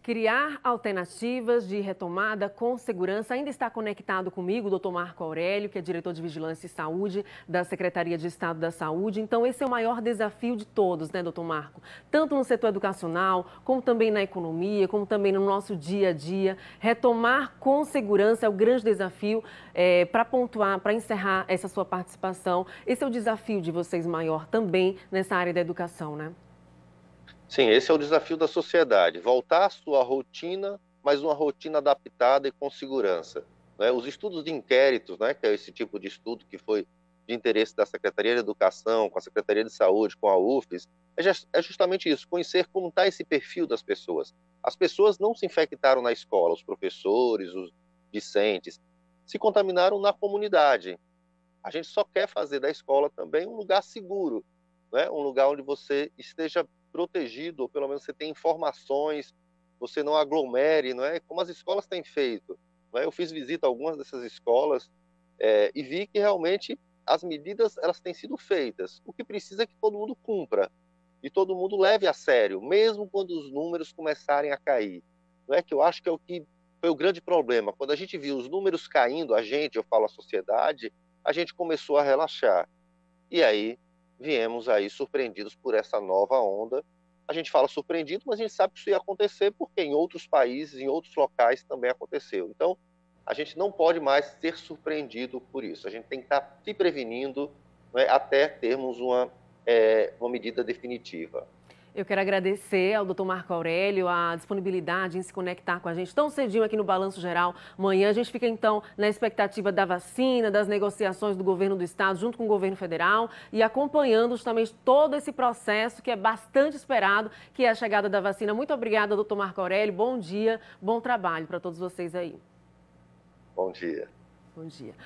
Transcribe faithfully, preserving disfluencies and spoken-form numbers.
Criar alternativas de retomada com segurança. Ainda está conectado comigo o doutor Marco Aurélio, que é diretor de Vigilância e Saúde da Secretaria de Estado da Saúde. Então, esse é o maior desafio de todos, né, doutor Marco? Tanto no setor educacional, como também na economia, como também no nosso dia a dia. Retomar com segurança é o grande desafio. É, para pontuar, para encerrar essa sua participação, esse é o desafio de vocês maior também nessa área da educação, né? Sim, esse é o desafio da sociedade, voltar à sua rotina, mas uma rotina adaptada e com segurança, né? Os estudos de inquéritos, né, que é esse tipo de estudo que foi de interesse da Secretaria de Educação, com a Secretaria de Saúde, com a U F E S, é jus- é justamente isso, conhecer como está esse perfil das pessoas. As pessoas não se infectaram na escola, os professores, os discentes, se contaminaram na comunidade. A gente só quer fazer da escola também um lugar seguro, né? Um lugar onde você esteja protegido, ou pelo menos você tenha informações, você não aglomere, não é? Como as escolas têm feito, não é? Eu fiz visita a algumas dessas escolas eh, e vi que realmente as medidas elas têm sido feitas. O que precisa é que todo mundo cumpra e todo mundo leve a sério, mesmo quando os números começarem a cair. Não é que eu acho que é o que foi o grande problema. Quando a gente viu os números caindo, a gente, eu falo a sociedade, a gente começou a relaxar. E aí viemos aí surpreendidos por essa nova onda. A gente fala surpreendido, mas a gente sabe que isso ia acontecer porque em outros países, em outros locais também aconteceu. Então, a gente não pode mais ser surpreendido por isso. A gente tem que estar se prevenindo, né, até termos uma, é, uma medida definitiva. Eu quero agradecer ao doutor Marco Aurélio a disponibilidade em se conectar com a gente tão cedinho aqui no Balanço Geral. Amanhã a gente fica, então, na expectativa da vacina, das negociações do governo do estado junto com o governo federal e acompanhando justamente todo esse processo que é bastante esperado, que é a chegada da vacina. Muito obrigada, doutor Marco Aurélio. Bom dia, bom trabalho para todos vocês aí. Bom dia. Bom dia.